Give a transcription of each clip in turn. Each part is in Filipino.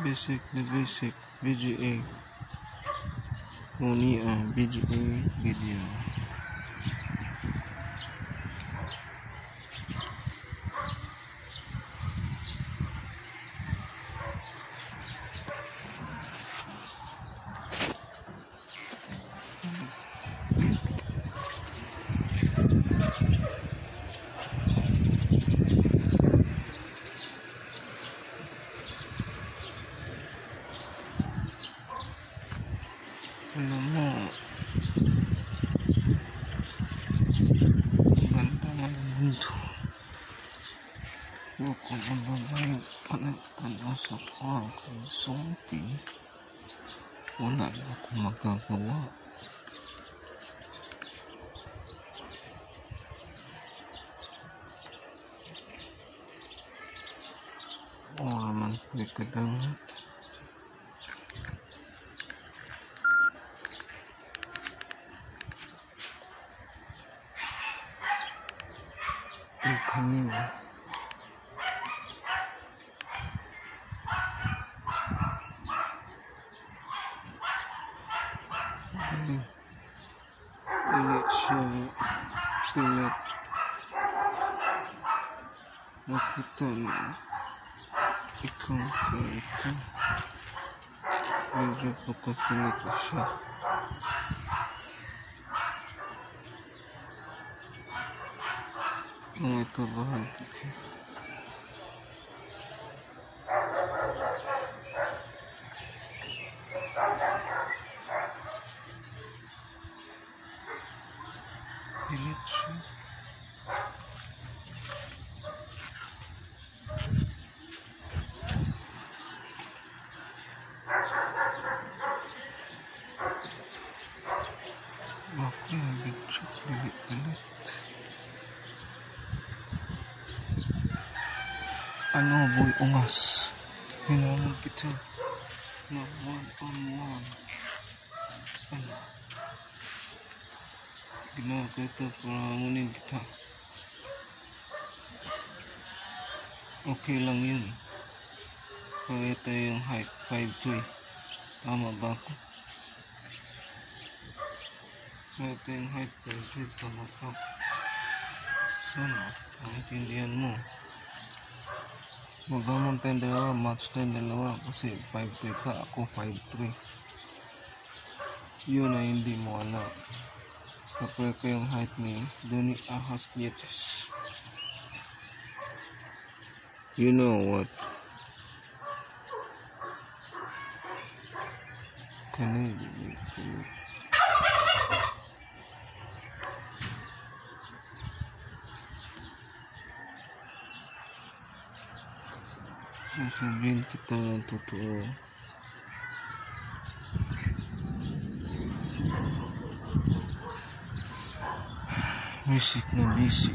basic na basic VGA Monia VGA video. Alam mo, ganda ng mundo. Kung ang babae panagtala sa kay Sophie, wala na akong magagawa. Wala man ko'y kadangat. Ang kanina. Pilit siya. Pilit. Nakita mo. Ikaw ka ito. Medyo pagkapilit siya. Kung ito bahal dito. Pilit siya. Bakit ang bitso pilit-pilit? Ano boy ungas? Hinamon kita na one-on-one. Ano? Ginawa ko ito para hamunin kita. Okay lang yun. Kaya ito yung height 5'3". Tama ba ako? Kaya ito yung height 5'3". Tama ka. Sana, maintindihan mo. Magamon tayong dalawa, match tayong dalawa kasi 5'3" ka, ako 5'3". Yun ay hindi mo alam. Kapag kayong height ni Doni Ahas Nietes. You know what? Kanina. Sabihin kita ng totoo. Basic na basic.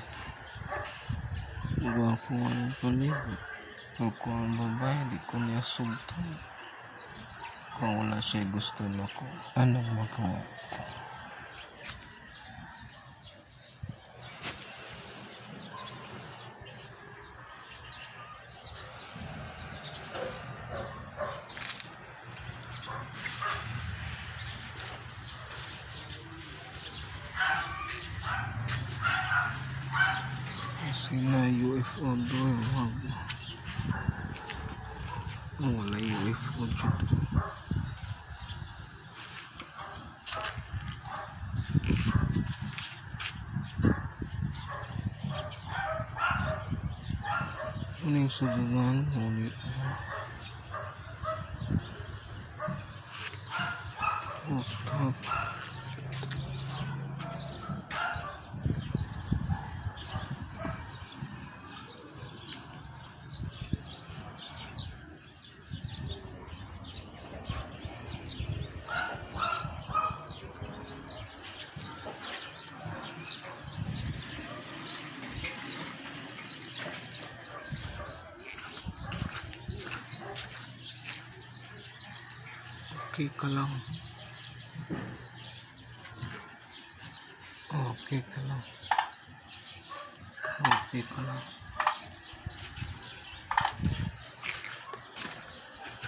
Huwag ako ang palibot. Huwag ko ang babae, di ko niya sultan. Kung wala siya gusto na ko, anong magawa ko? Kasi na UFO doon, wag mo. Wala UFO dyan. Ano yung subugan? Ulit. Top. Okay ka lang. Okay ka lang. Okay ka lang.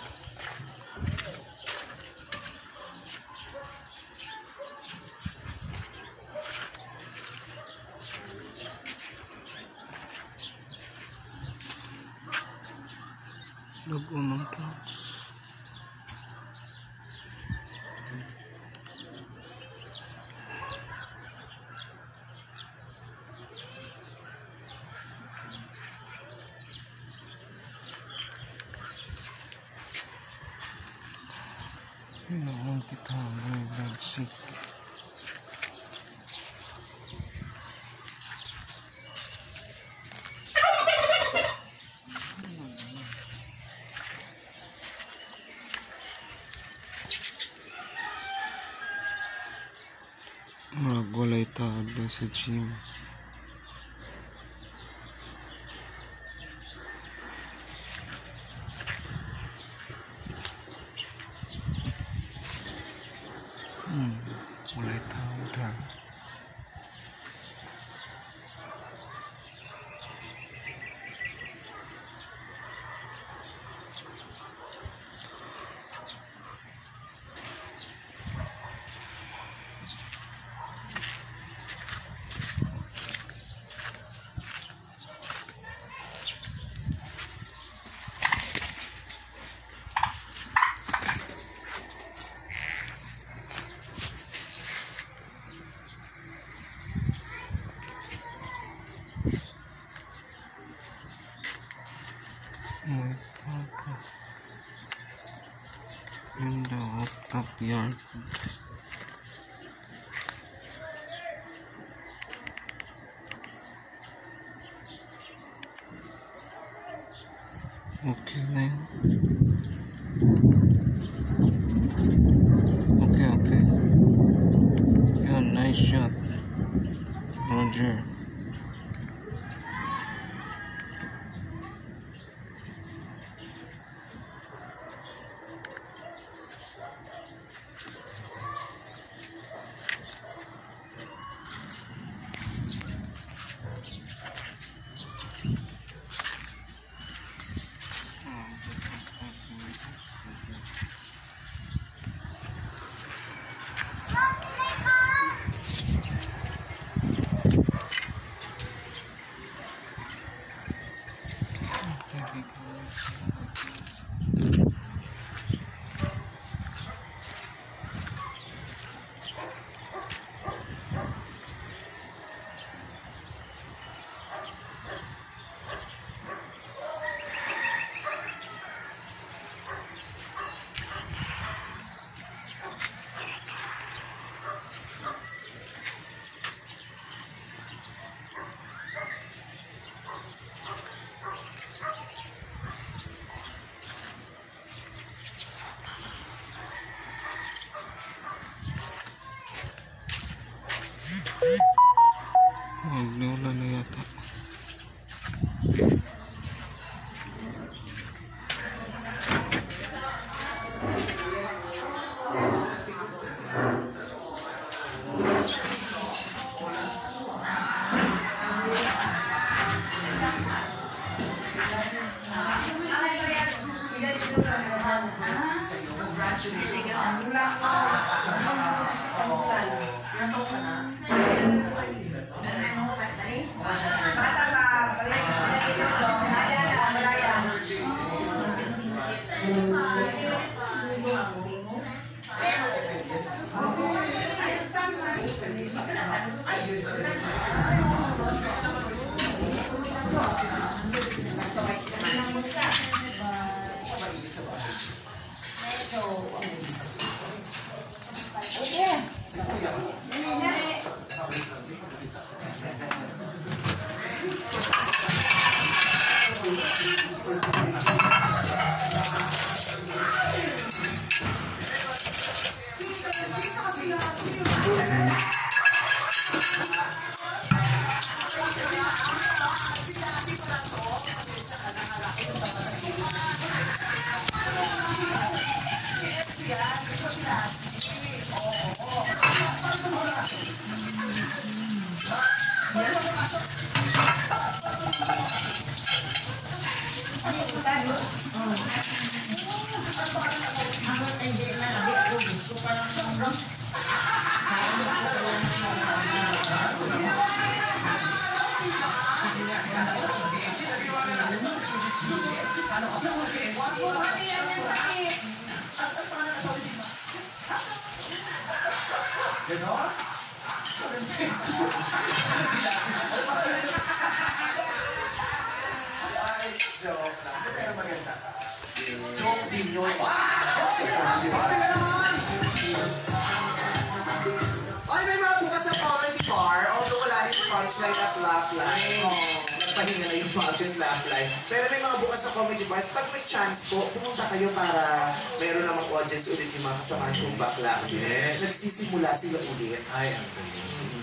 Lagunong clouds. Naman kita may nagsik. Magwalay tabla sa gym. Mulai tahu dah. My papa in the top yard. Okay na yun. Okay. Yeah, nice shot, Roger. Magnuulan na yata. Bumati yan ng sakit. Ang pangalan sa ulit ba? Ganon? Ay, joke lang. Pero maganda ka. Joke din yun. Ay, may mga bukas na comedy bar. Although wala rin punchline at laugh line. Nagpahinga na yung budget laugh line. Pero may mga bukas na comedy bars. Pag may chance po, pumunta kayo para meron namang audience ulit yung mga kasamahan kong bakla. Kasi nagsisimula sila ulit. Ay, ang galing.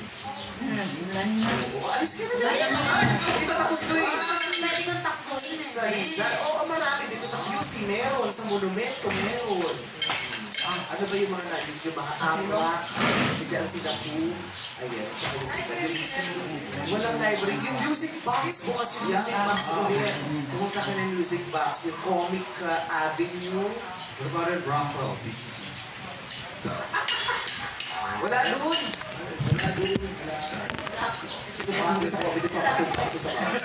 Alis ka na dyan. Di ba tapos ko eh? Pwede kong takbuhin eh. Sa Rizal. Oo, marami dito sa QC. Meron. Sa Monumento, meron. Ano ba yung mga natin? Yung mga amrak. Diyan sila po. Ayan. Tsaka yung walang library. Yung music box. Bukas yung music box ulit. Pumunta ka ng music box. Yung Comic Avenue. What about in Rockwell, BGC? Wala doon. Wala doon. Ito pa ako sa COVID. Ito pa ako sa COVID.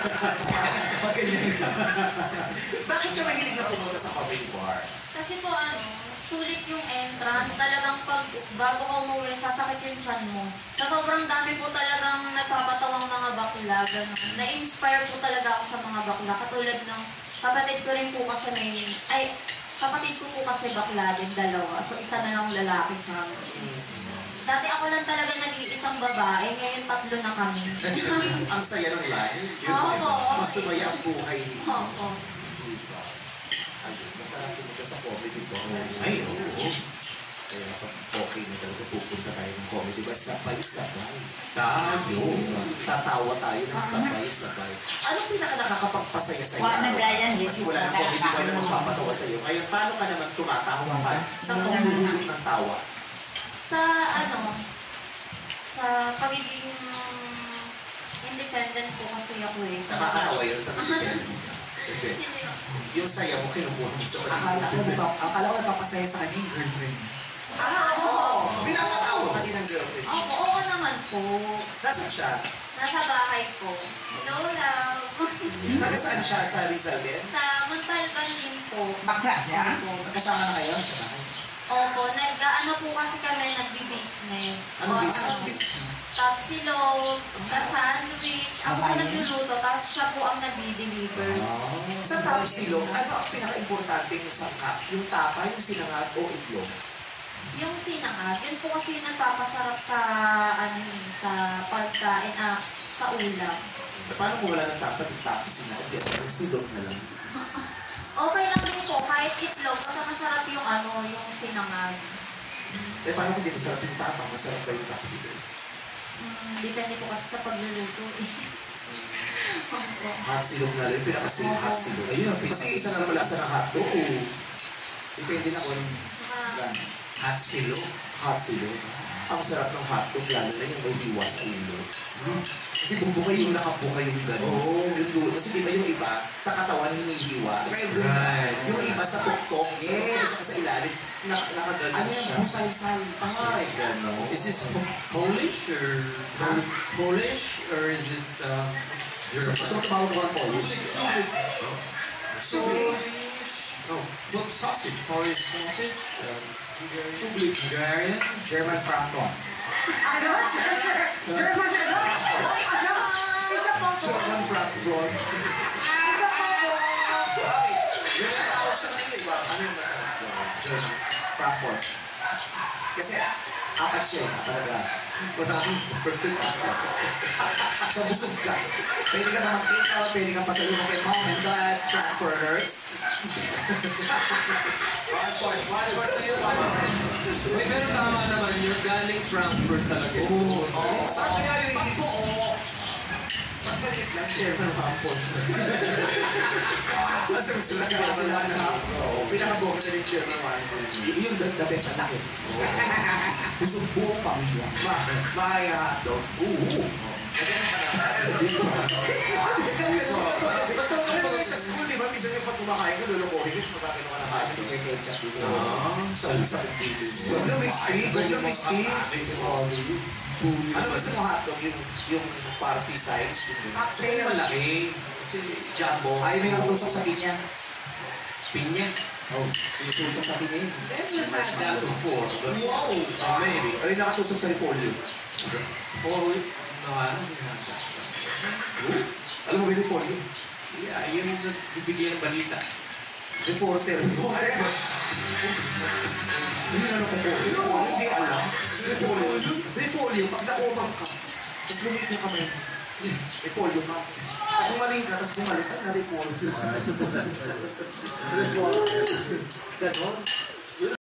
Bakit ka mahilig na pumunta sa comedy bar? Kasi po sulit yung entrance. Talagang bago ka umuwi, sasakit yung tiyan mo. Sa sobrang dami po talagang nagpapatawang mga bakla. Ganun. Na-inspire po talaga ako sa mga bakla. Katulad ng kapatid ko rin po kasi kapatid ko po kasi bakla din, dalawa. So isa na lang lalaki sa amin. Dati ako lang talaga nag-iisang babae, ngayon 3 na kami. Ang saya ng life. Opo. Masumaya ang buhay niyo. Opo. Diba? Masarap pumunta sa comedy bar. Ay, oo. Kaya pag okay na talaga pupunta tayo ng comedy bar, sabay-sabay. Tayo. Tatawa tayo ng sabay-sabay. Anong pinaka-nakakapagpasaya sa'yo? Wala na Brian, Kasi wala nang comedy bar na magpapatawa sa'yo. Ngayon, paano ka naman tumatawa ka? Saan ka umululot ng tawa? Sa pagiging independent po kasi ako eh. Nakakatawa yun. Hindi. Hindi. Yung saya mo, kinukuha mo sa Akala ko napapasaya sa kanya yung girlfriend. Oo! Pinapatawa ka din ng girlfriend. Opo, oo naman po. Nasaan siya? Nasa bahay ko. Hello, love. Taga saan siya? Sa Rizal din? Sa Montalban din po. Bakla siya? Opo. Magkasama na kayo sa bahay. Opo, po kasi kami, nagbi-business. Anong business? Tapsilog, sandwich. Ako po nagluluto, tapos siya po ang nagdi-deliver. Sa tapsilog, ano ang pinaka-importante yung sangkap? Yung tapa, yung sinangag o itlog? Yung sinangag, yun po kasi yung nagpapasarap sa, sa pagkain, sa ulam. Paano kung wala ng tapa, yung tapa sinangag? Yung silog na lang. Okay lang din po, kahit itlog, basta masarap yung yung sinangag. Paano kung di masarap yung tapa? Masarap ba yung tapsilog? Depende po kasi sa pagluluto. Hot silog na rin, pinakasilog hot silog. Ayun, Kasi isa na naman lasa ng hotdog. Oo. Depende na kung Saka, hot silo. Hot silog. Ang sarap ng hotdog, lalo na yung may hiwa sa ulo. Kasi bubukay yung nakabukay yung gano'n. Yung dulo. Kasi di ba yung iba, sa katawan hinihiwa. Right. Yung iba sa tuktok, sa ilalim, nakagano'n ano yung siya. busal-sal. Ay, gano'n. Is this Polish or Polish or is it German? So, tawag ko ang Polish. Polish. Oh, well, sausage. Polish sausage. Hungarian. German Frankfurt. Ano? German ano? Ano? Isa po po. German Frankfurt. Isa po po. Ay, yung tawag sa kanila, iba. Ano yung masarap doon? German Frankfurt. Kasi, apat siya, talaga. Maraming perfect. Sa busog ka. Pwede ka na mag-take out, pwede ka pasalubong kay mom and dad. Frankfurters. Frankfurt na yun, mama. Uy, pero tama naman yun. Galing Frankfurt talaga. Oo. Saan kaya yung pagbuo? Pagbalit lang, German Frankfurt. Kasi magsulat ka sila sa pinakabuo na rin German Frankfurt. Yung the best na laki. Busog buong pamilya. Makaya hotdog. Oo. Ano yung sa school, di ba? Minsan yung pag kumakain ka, lulukohin ka, magkakain ka ng hotdog. Sige, ketchup dito. Sa pagpili. Huwag na may steak. Huwag na may steak. Ano ba sa mga hotdog? Yung party size? So, malaki. Kasi Jumbo. Ayaw may nagtusok sa pinya. pinya. Oh, tusok sa akin ngayon. Never had that before, but Wow! maybe. Ay, nakatusok sa repolyo. Oh, no, I don't think I had that. Alam mo ba yung repolyo? Yeah, yung bibigyan ng balita. Reporter. Reporter? Hindi na repolyo. Repolyo, hindi alam. Repolyo. Repolyo, pag nakumang ka, tapos lumiit yung kamay mo. Repolyo ka. Pag umaling ka, tapos bumalik ka na repolyo. Repolyo. Ganon.